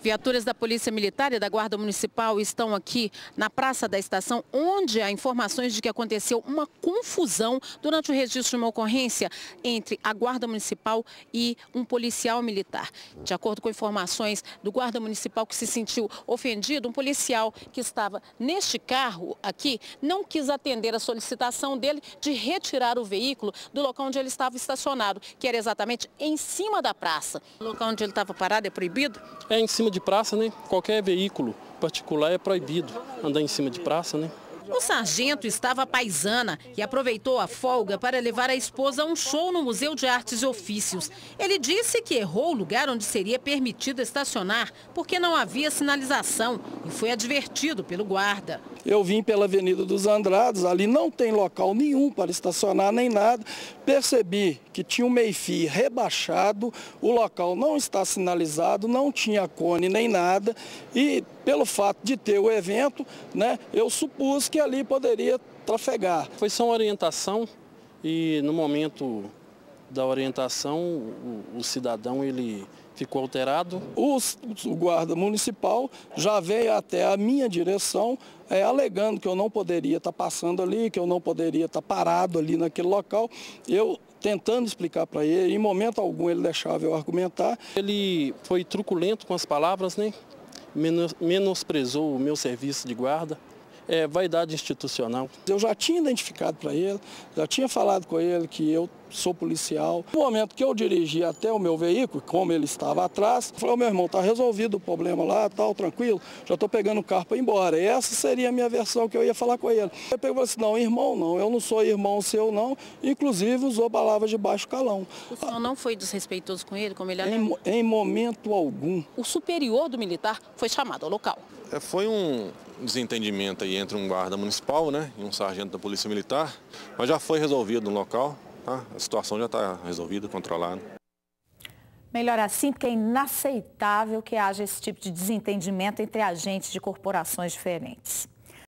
Viaturas da Polícia Militar e da Guarda Municipal estão aqui na Praça da Estação, onde há informações de que aconteceu uma confusão durante o registro de uma ocorrência entre a Guarda Municipal e um policial militar. De acordo com informações do Guarda Municipal, que se sentiu ofendido, um policial que estava neste carro aqui não quis atender a solicitação dele de retirar o veículo do local onde ele estava estacionado, que era exatamente em cima da praça. O local onde ele estava parado é proibido? É em cima de praça, né? Qualquer veículo particular é proibido andar em cima de praça, né? O sargento estava à paisana e aproveitou a folga para levar a esposa a um show no Museu de Artes e Ofícios. Ele disse que errou o lugar onde seria permitido estacionar porque não havia sinalização e foi advertido pelo guarda. Eu vim pela Avenida dos Andrados, ali não tem local nenhum para estacionar nem nada. Percebi que tinha um meio-fio rebaixado, o local não está sinalizado, não tinha cone nem nada. E pelo fato de ter o evento, né, eu supus que ali poderia trafegar. Foi só uma orientação e no momento da orientação o cidadão ele ficou alterado. O guarda municipal já veio até a minha direção alegando que eu não poderia estar passando ali, que eu não poderia estar parado ali naquele local. Eu tentando explicar para ele, em momento algum ele deixava eu argumentar. Ele foi truculento com as palavras, né? Menosprezou o meu serviço de guarda. É vaidade institucional. Eu já tinha identificado para ele, já tinha falado com ele que eu sou policial. No momento que eu dirigi até o meu veículo, como ele estava atrás, eu falei, meu irmão, está resolvido o problema lá, tal, tranquilo, já estou pegando o carro para ir embora. E essa seria a minha versão que eu ia falar com ele. Ele pegou e falou assim, não, irmão não, eu não sou irmão seu não, inclusive usou palavras de baixo calão. O senhor não foi desrespeitoso com ele, como ele alegou? Em momento algum. O superior do militar foi chamado ao local. Foi um desentendimento aí entre um guarda municipal, né, e um sargento da Polícia Militar, mas já foi resolvido no local, tá? A situação já está resolvida, controlada. Melhor assim, porque é inaceitável que haja esse tipo de desentendimento entre agentes de corporações diferentes.